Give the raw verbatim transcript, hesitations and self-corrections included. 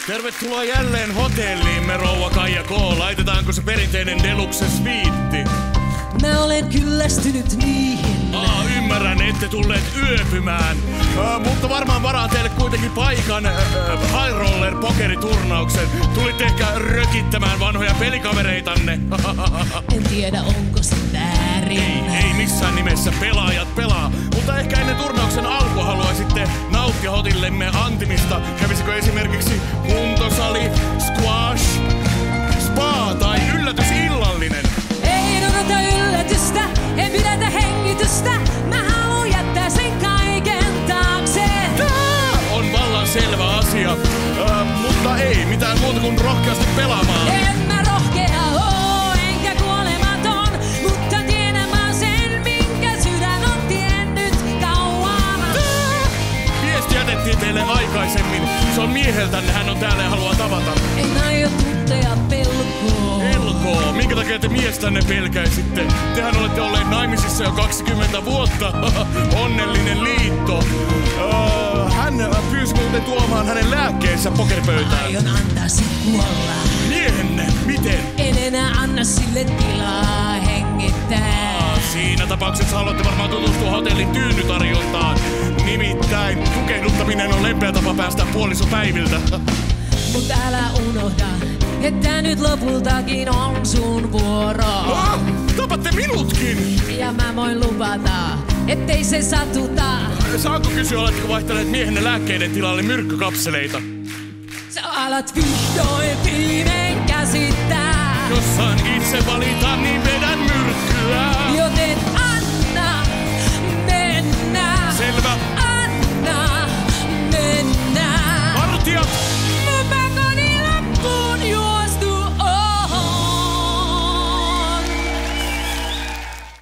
Tervetuloa jälleen hotelliimme, rouva Kaija K. Laitetaanko se perinteinen deluxe sviitti? Mä olen kyllästynyt niihin. Aa, ymmärrän, ette tulleet yöpymään. Äh, mutta varmaan varaa teille kuitenkin paikan äh, High Roller pokeriturnauksen. Tulitte ehkä rökittämään vanhoja pelikavereitanne. En tiedä, onko se väärin. Ei, ei missään nimessä, pelaajat pelaa. Mutta ehkä ennen turnauksen alkua haluaisitte nauttia hotellemme antimista. Kävisikö esimerkiksi kuntosali, squash, spa tai yllätysillallinen? Ei odota yllätystä, en pidätä hengitystä. Mä haluan jättää sen kaiken taakse. Tää on vallan selvä asia, äh, mutta ei mitään muuta kuin rohkeasti pelaamaan. En mä rohkea oo, enkä kuolematon, mutta tiedän mä sen, minkä sydän on tiennyt kauan. Tää viesti jätettiin teille aikaisemmin. Se on mieheltänne, hän on täällä ja haluaa tavata. En aio tuntea pelkoa. Pelkoa? Minkä takia te miestänne pelkäisitte? Tehän olette olleet naimisissa jo kaksikymmentä vuotta. Onnellinen liitto. Uh, hän pyysi muuten tuomaan hänen lääkkeensä pokeripöytään. Aion antaa sit kuolla. Miehenne, miten? En enää anna sille tilaa hengittää. Ah, siinä tapauksessa haluatte varmaan tutustua hotellin tyynnytarjontaan. Nimittäin tukehduttaminen on lempeä tapa päästä puolisopäiviltä. Mut älä unohda, että nyt lopultakin on sun vuoro. Ah, tapatte minutkin! Ja mä voin luvata, ettei se satuta. Saanko kysyä, oletko vaihtaneet miehenne lääkkeiden tilalle myrkkykapseleita? Sä alat vihdoin viimein käsittää. Jos saan itse valita, niin vedän myrkkyä. Jos